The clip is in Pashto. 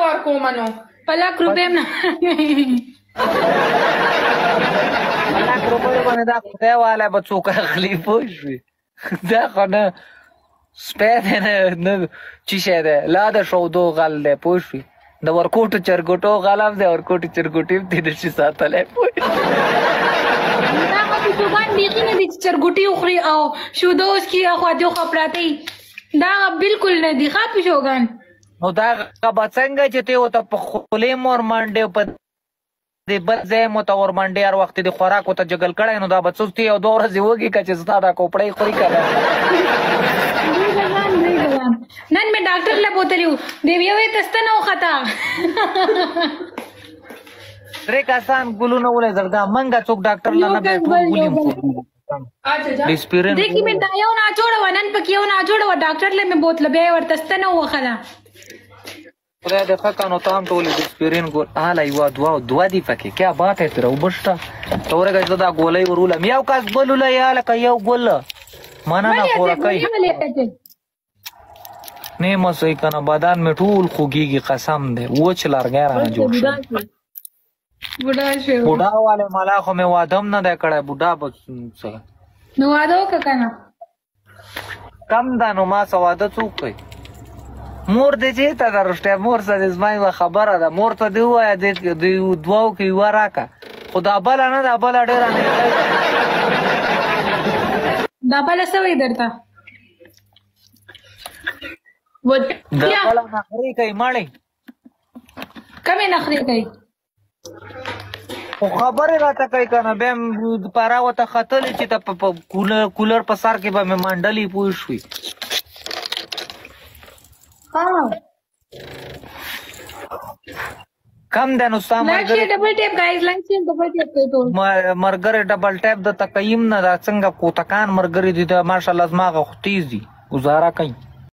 ورکوم نو په لاک روپۍ هم نه په لاک روپۍ باندې دا خدای والا به څوک اخلي پوه شوې دا خو نه سپی دی نه چې شی دی لا د شودو غل دی پوه شوې د ورکوټو چرګوټو غل هم دی ورکوټو چرګوټي هم دې نشي ساتلی پوه دا خو پیشوګان بیخي نه دي چې چرګوټي وخوري او شودو وڅښي اخوا دېخوا پراته وي دا بالکل نه دي ښه پیشوګان نو دا به څنګه چې ته ورته په خولې مو ورمنډې په دې بل ځای مو ته ورمنډې هر وخت دې خوراک ورته جګل کړی نو دا به څوک ته یو 2 ورځې وږي که چې ستا دا کوپړۍ خوري که نه نن مې ډاکټر له بوتلی و دی ویې ویې ته ستنه وخته 3 کسان ګلونه ولېدل دا منګه څوک ډاکټر له نه بیا ټول ګلي دیکھي مې دا یو ناجوړه وه نن پکې یو ناجوړه وه ډاکټر له مې بوتله بیا یې ورته ستنه ووخله خدای دې ښه کړه نو ته هم ټولې ډسپرین ګول هله یوه دوه دي پکې کیا بات ہے تیرا اوبه شته ته ورګه چې دا ګولۍ ورولم یو کس ګل ولئ هلکه یو ګل مننه پوره کوي نیمه صحیح که نه بدن مې ټول خوږېږي قسم دی وچ لرګی رانه جوړ شو بوډا والے ملا خو مې واده هم نه دی کړی بوډا به څه نو واده وکړه که نه کم ده نو ما څه واده څوک کوي مور دې چېرته ده رښتیا مور څه دې زما یوه خبره ده مور ته دې ووایه د دوو کې یوه راکړه خو دا بله نه ده بله ډېره نږدې دا بله څه وایي درته دا بله نخرې کوي مړې کمې نخرې کوي خو خبرې راته کوي که نه بیا پاره ورته ختلې چې ته په کولر په سر کې به مې منډلې پوه شوې کم دی نو ستا ملګرې ډبل ټیپ درته کوي هم نه دا څنګه کوتکان ملګري دي دا ماشاءالله زما هغه خو تیز دي ګزاره کوي